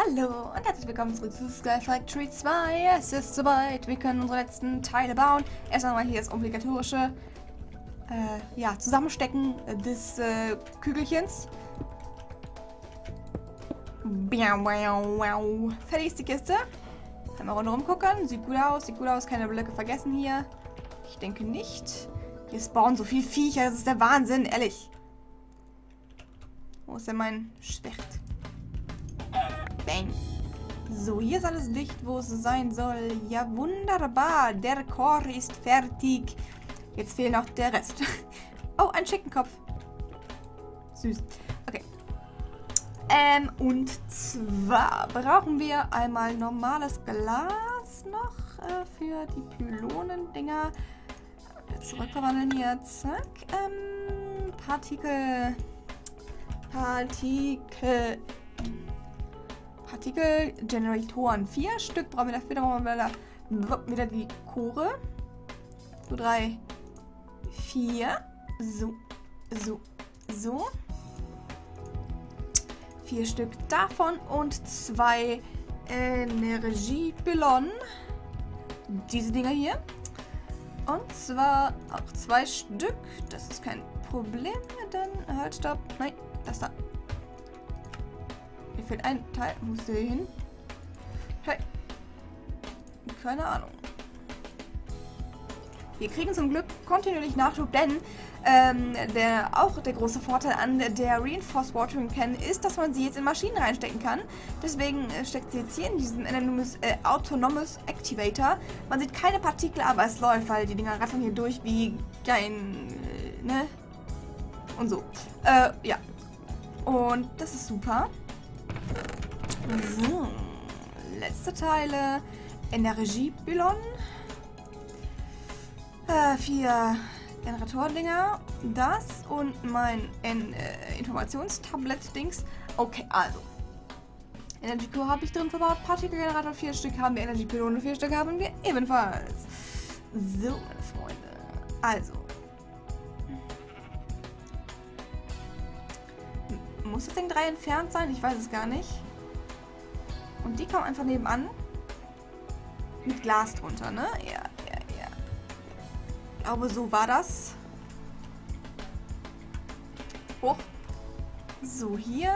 Hallo und herzlich willkommen zurück zu Sky Factory 2. Es ist soweit, wir können unsere letzten Teile bauen. Erst einmal hier das obligatorische Zusammenstecken des Kügelchens. Fertig ist die Kiste. Einmal rundherum gucken. Sieht gut aus. Keine Blöcke vergessen hier. Ich denke nicht. Hier spawnen so viel Viecher, das ist der Wahnsinn, ehrlich. Wo ist denn mein Schwert? Bang. So, hier ist alles dicht, wo es sein soll. Ja, wunderbar. Der Core ist fertig. Jetzt fehlt noch der Rest. Oh, ein Chickenkopf. Süß. Okay. Und zwar brauchen wir einmal normales Glas noch für die Pylonendinger. Zurückverwandeln hier. Zack. Partikelgeneratoren. 4 Stück brauchen wir dafür. Dann brauchen wir wieder die Core. So, 3, 4. So. 4 Stück davon und 2 Energiepylonen. Diese Dinger hier. Und zwar auch 2 Stück. Das ist kein Problem. Dann halt, stopp. Nein, das da. Mir fehlt ein Teil. Muss der hier hin? Hey. Keine Ahnung. Wir kriegen zum Glück kontinuierlich Nachschub, denn der große Vorteil an der Reinforced Watering Can ist, dass man sie jetzt in Maschinen reinstecken kann. Deswegen steckt sie jetzt hier in diesem Autonomous Activator. Man sieht keine Partikel, aber es läuft, weil die Dinger rattern hier durch wie ein, ne? Und so. Ja. Und das ist super. So. Letzte Teile. Energiepylon. 4 Generatoren-Dinger. Das und mein Informationstablet-Dings. Okay, also. Energy Core habe ich drin verbaut. Partikelgenerator 4 Stück haben wir. Energiepylone 4 Stück haben wir ebenfalls. So, meine Freunde. Also. Muss das Ding 3 entfernt sein? Ich weiß es gar nicht. Und die kommen einfach nebenan. Mit Glas drunter, ne? Ja. Ich glaube, so war das. Hoch. So, hier.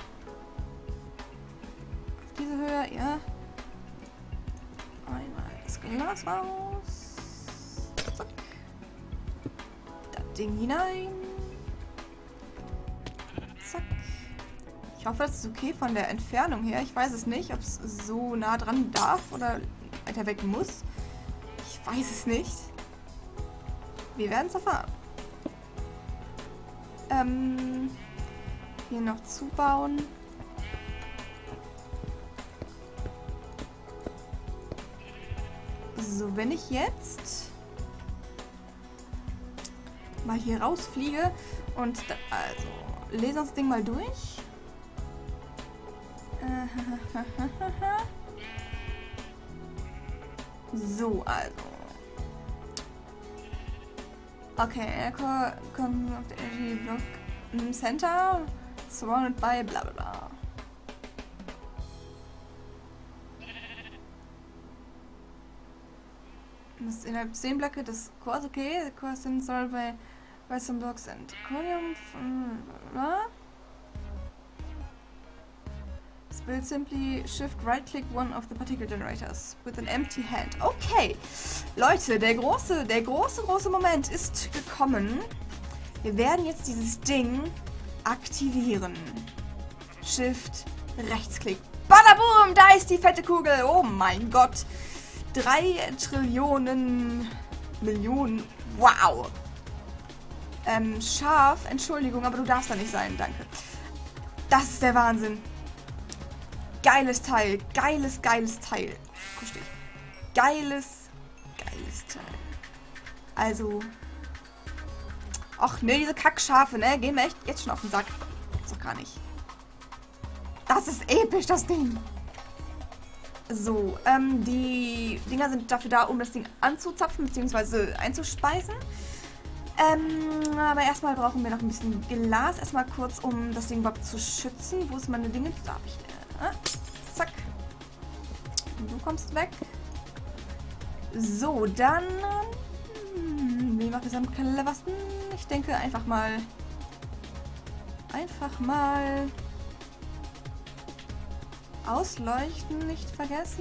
Auf diese Höhe, ja. Einmal das Glas raus. Zack. Das Ding hinein. Zack. Ich hoffe, das ist okay von der Entfernung her. Ich weiß es nicht, ob es so nah dran darf oder weiter weg muss. Ich weiß es nicht. Wir werden es erfahren. Hier noch zubauen. So, wenn ich jetzt mal hier rausfliege und da, also lesen uns das Ding mal durch. So, also. Okay, Aircore kommt auf der Energy Block im Center, surrounded by bla bla bla. Das ist innerhalb 10 Blöcke des Cores, okay. The Core sind surrounded by some blocks and Conium. Will simply shift right-click one of the particle generators with an empty hand. Okay, Leute, der große Moment ist gekommen. Wir werden jetzt dieses Ding aktivieren. Shift, Rechtsklick. Badaboom, da ist die fette Kugel. Oh mein Gott. 3 Trillionen Millionen. Wow. Scharf, Entschuldigung, aber du darfst da nicht sein, danke. Das ist der Wahnsinn. Geiles Teil. Geiles Teil. Verstehe ich. Geiles Teil. Also. Ach ne, diese Kackschafe, ne? Gehen mir echt jetzt schon auf den Sack. Gibt's doch gar nicht. Das ist episch, das Ding. So, die Dinger sind dafür da, um das Ding anzuzapfen bzw. einzuspeisen. Aber erstmal brauchen wir noch ein bisschen Glas. Erstmal kurz, um das Ding überhaupt zu schützen. Wo ist meine Dinge? Da habe ich. Zack. kommst weg. So, dann... wie macht es am cleversten? Ich denke einfach mal... Ausleuchten nicht vergessen.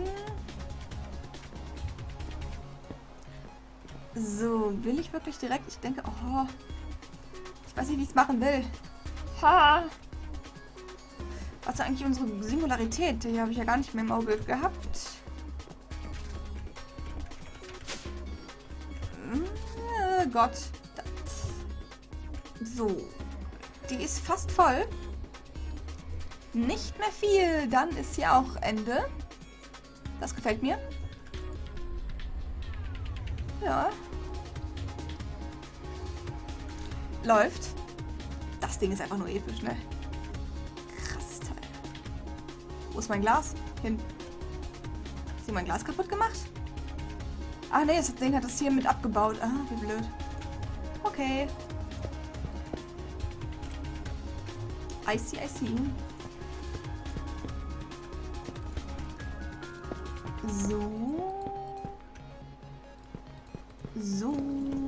So, will ich wirklich direkt? Ich denke... Oh, ich weiß nicht, wie ich es machen will. Ha! Was ist eigentlich unsere Singularität? Die habe ich ja gar nicht mehr im Auge gehabt. Gott. So. Die ist fast voll. Nicht mehr viel. Dann ist hier auch Ende. Das gefällt mir. Ja. Läuft. Das Ding ist einfach nur episch, ne? Krass Teil. Wo ist mein Glas? Hin. Ist hier mein Glas kaputt gemacht? Ach nee, das Ding hat das hier mit abgebaut. Ah, wie blöd. Okay. I see, I see. So. So.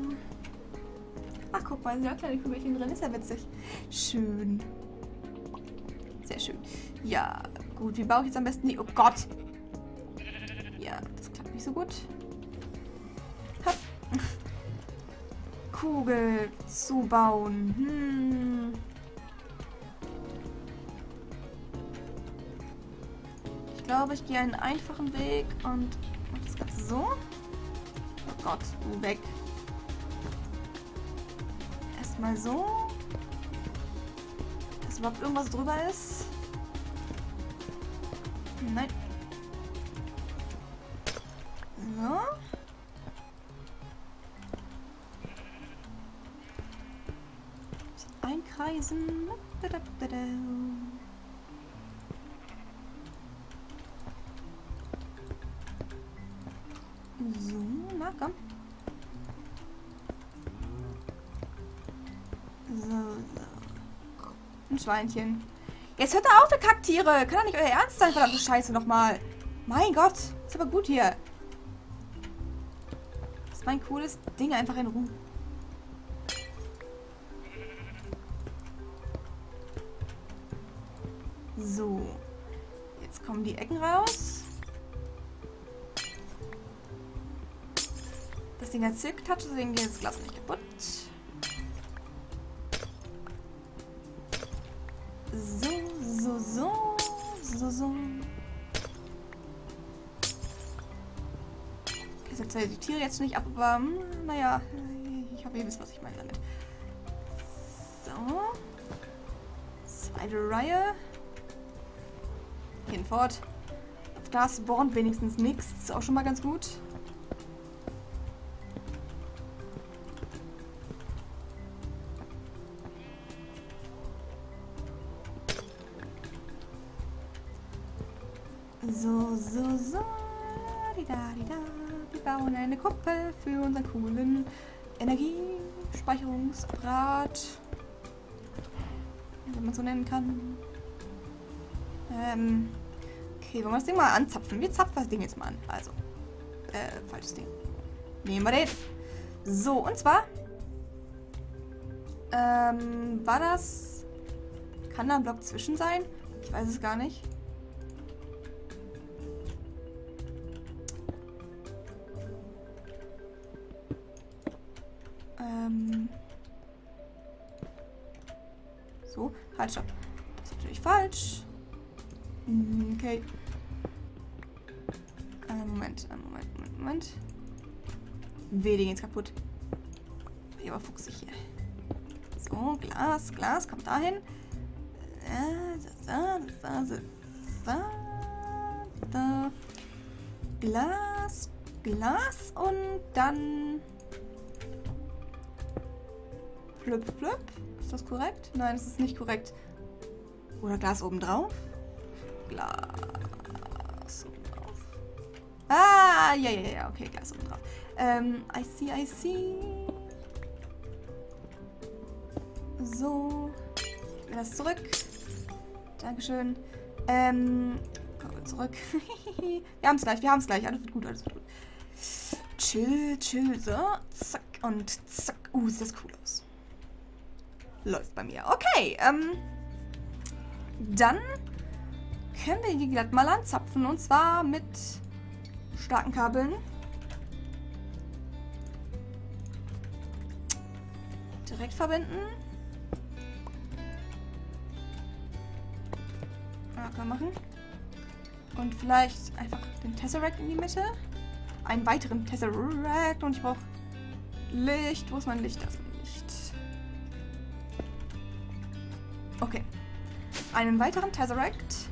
Ach, guck mal, ein kleines Kügelchen drin. Ist ja witzig. Schön. Sehr schön. Ja, gut. Wie baue ich jetzt am besten die... Oh Gott. Ja, das klappt nicht so gut. Hopp. Kugel zubauen. Ich glaube, ich gehe einen einfachen Weg und mache das Ganze so. Oh Gott, du weg. Erstmal so. Dass überhaupt irgendwas drüber ist. Nein. So. Einkreisen. So, na komm. So. Ein Schweinchen. Jetzt hört er auf, ihr Kacktiere. Kann doch nicht euer Ernst sein, verdammte Scheiße nochmal. Mein Gott. Ist aber gut hier. Das ist mein cooles Ding einfach in Ruhe. So. Jetzt kommen die Ecken raus. Das Ding hat Silk Touch, deswegen geht das Glas nicht kaputt. So. Ich setze die Tiere jetzt nicht ab, aber naja, ich hoffe, ihr wisst, was ich meine damit. So. Zweite Reihe. Hinfort. Das Glas bohrt wenigstens nichts. Ist auch schon mal ganz gut. So. Wir bauen eine Kuppel für unseren coolen Energiespeicherungsapparat. Wenn man so nennen kann. Okay, wollen wir das Ding mal anzapfen? Wir zapfen das Ding jetzt mal an. Also, falsches Ding. Nehmen wir den. So, und zwar war das... Kann da ein Block zwischen sein? Ich weiß es gar nicht. So, halt, stopp. Das ist natürlich falsch. Okay. Moment. Weh, die geht's kaputt. Wie aber fuchsig hier. So, Glas, kommt dahin. Glas und dann Plöpp. Ist das korrekt? Nein, das ist nicht korrekt. Oder Glas oben drauf? Glas oben drauf. Ah, ja, okay, Glas oben drauf. I see. So. Ich will das zurück. Dankeschön. zurück. Wir haben es gleich. Alles wird gut, Chill, so. Zack und zack. Sieht das cool aus. Läuft bei mir. Okay, dann können wir die glatt mal anzapfen. Und zwar mit starken Kabeln. Direkt verbinden. Ja, kann man machen. Und vielleicht einfach den Tesseract in die Mitte. Einen weiteren Tesseract. Und ich brauche Licht. Wo ist mein Licht? Das ist mein Licht. Okay. Einen weiteren Tesseract.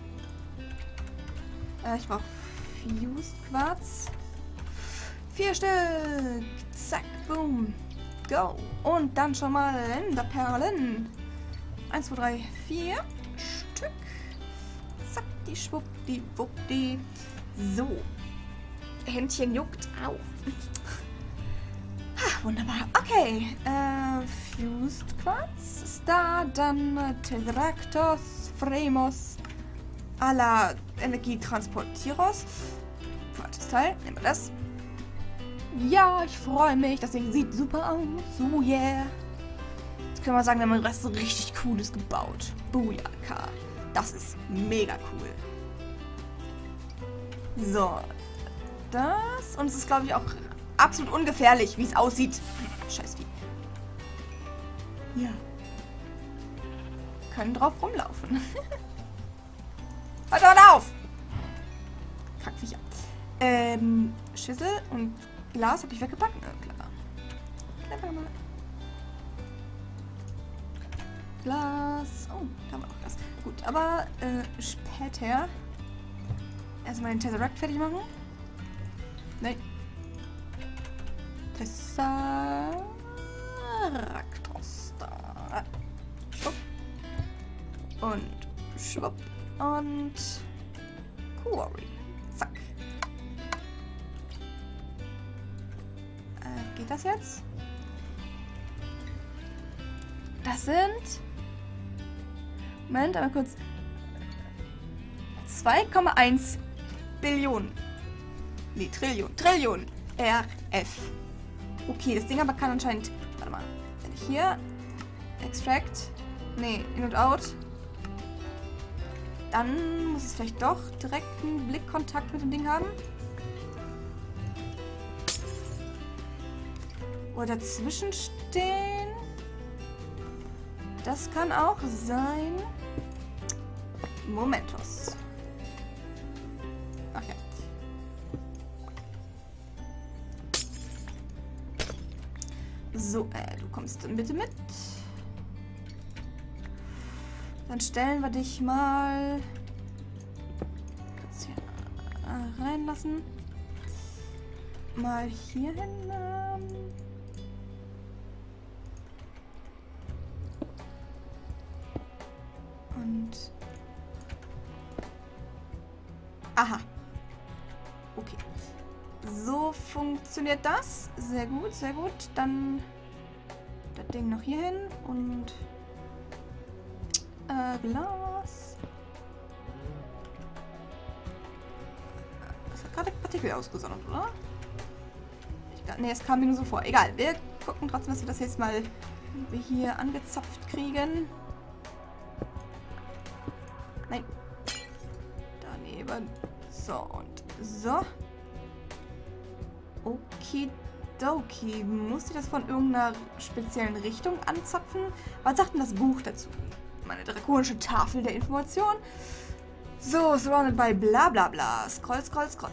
Ich brauche Fused Quarz. 4 Stück. Zack, boom. Go. Und dann schon mal Enderperlen. 1, 2, 3, 4 Stück. Zack, die schwuppdiwuppdi. So. Händchen juckt. Au. Wunderbar. Okay. Fused Quarz ist da. Dann Tesseractos, Fremos, alla Energietransportieros. Falsches Teil. Nehmen wir das. Ja, ich freue mich. Das Ding sieht super aus. So, yeah. Jetzt können wir sagen, wir haben was richtig Cooles gebaut. Booyaka. Das ist mega cool. So. Das. Und es ist, glaube ich, auch absolut ungefährlich, wie es aussieht. Scheiß Vieh. Ja. Können drauf rumlaufen. Hört mal auf! Kackviecher. Schüssel und Glas habe ich weggepackt. Klar. Clever mal. Glas. Oh, da haben wir auch Glas. Gut, aber später erstmal den Tesseract fertig machen. Nein. Tesseractos da. Schwupp. Und schwupp. Und Quarry. Zack. Geht das jetzt? Das sind... Moment, aber kurz. 2,1 Billionen. Nee, Trillionen. RF. Okay, das Ding aber kann anscheinend... Warte mal. Wenn ich hier... Extract... Nee, In und Out... Dann muss es vielleicht doch direkt einen Blickkontakt mit dem Ding haben. Oder dazwischen stehen. Das kann auch sein. Momentos. Ach ja. So, du kommst dann bitte mit. Dann stellen wir dich mal kurz hier reinlassen. Mal hier hin. Und... Aha. Okay. So funktioniert das. Sehr gut, sehr gut. Dann das Ding noch hier hin und... Glas. Das hat gerade Partikel ausgesondert, oder? Ne, es kam mir nur so vor. Egal, wir gucken trotzdem, dass wir das jetzt mal hier angezapft kriegen. Nein. Daneben. So und so. Okidoki. Muss ich das von irgendeiner speziellen Richtung anzapfen? Was sagt denn das Buch dazu? Meine drakonische Tafel der Information. So, surrounded by bla bla bla. Scroll.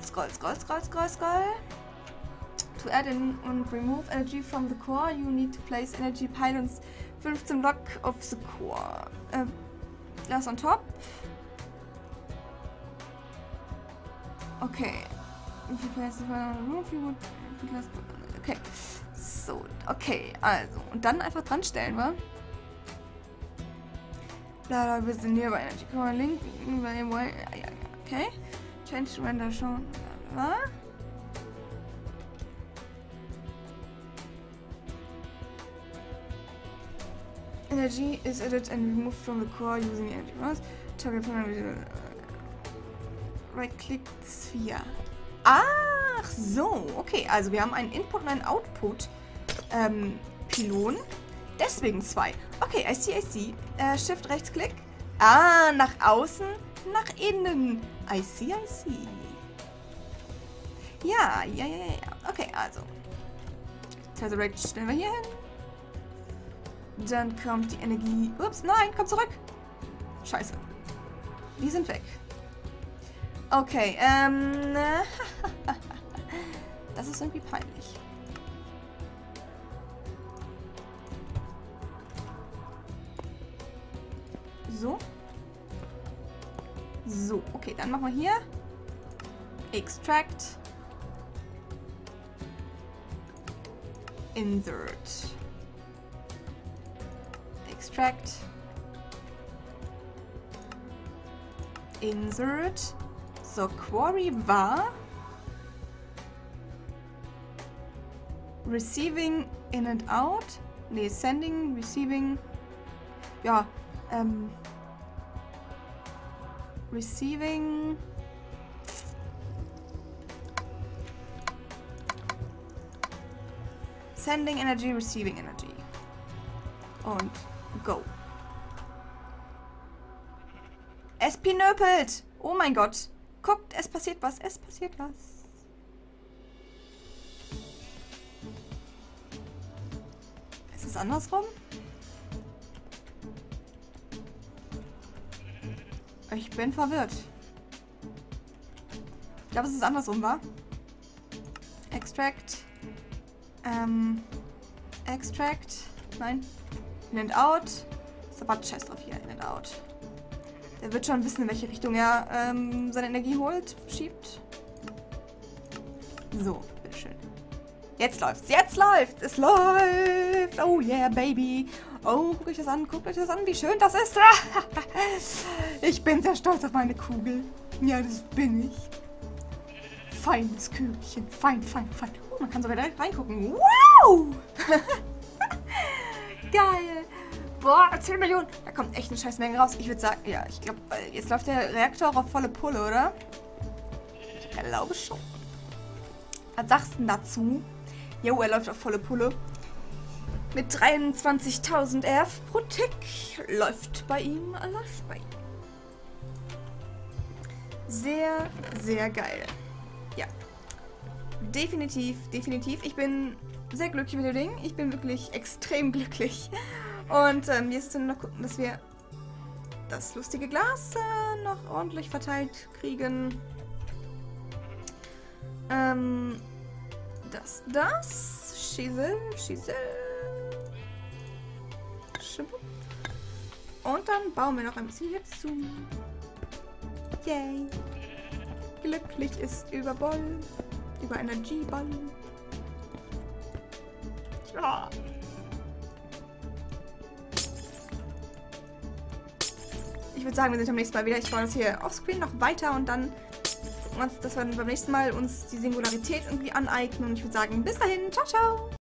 To add in and remove energy from the core, you need to place energy pylons 15 block of the core. Glass on top. Okay. Okay. So, okay, also. Und dann einfach dran stellen, wa? Bla, bla, nearby energy core link. Okay. Change to render shown. Bla, bla. Energy is added and removed from the core using the energy mass. Target Right-Click, Sphere. Ach so, okay. Also wir haben einen Input und einen Output Pylon. Deswegen 2. Okay, I see. Shift, Rechtsklick. Ah, nach außen, nach innen. I see. Ja. Okay, also. Tesseract stellen wir hier hin. Dann kommt die Energie. Ups, nein, komm zurück. Scheiße. Die sind weg. Okay, das ist irgendwie peinlich. So, okay, dann machen wir hier Extract, Insert, Extract, Insert. So, Query war Receiving in and out. Nee, Sending, Receiving. Ja, Receiving. Sending Energy, Receiving Energy. Und Go. Es pinöpelt! Oh mein Gott. Guckt, es passiert was. Ist es andersrum? Ich bin verwirrt. Ich glaube, es ist andersrum, wa? Extract. Extract. Nein. In and out. Ist aber Chest drauf hier. In and out. Der wird schon wissen, in welche Richtung er seine Energie holt, schiebt. So, bitteschön. Jetzt läuft's. Es läuft. Oh yeah, baby. Oh, guckt euch das an, wie schön das ist. Ich bin sehr stolz auf meine Kugel. Ja, das bin ich. Feines Kügelchen. Fein. Man kann sogar direkt reingucken. Wow! Geil. Boah, 10 Millionen. Da kommt echt eine scheiß Menge raus. Ich würde sagen, ja, ich glaube, jetzt läuft der Reaktor auf volle Pulle, oder? Ich glaube schon. Was sagst du denn dazu? Jo, er läuft auf volle Pulle. Mit 23.000 RF pro Tick. Läuft bei ihm. Sehr, sehr geil. Ja. Definitiv. Ich bin sehr glücklich mit dem Ding. Ich bin wirklich extrem glücklich. Und jetzt noch gucken, dass wir das lustige Glas noch ordentlich verteilt kriegen. Das. Schissel. Und dann bauen wir noch ein bisschen hier zu. Yay. Glücklich ist über Energieball. Ja. Ich würde sagen, wir sind beim nächsten Mal wieder. Ich baue das hier offscreen noch weiter und dann gucken wir uns, dass wir beim nächsten Mal uns die Singularität irgendwie aneignen. Und ich würde sagen, bis dahin. Ciao, ciao.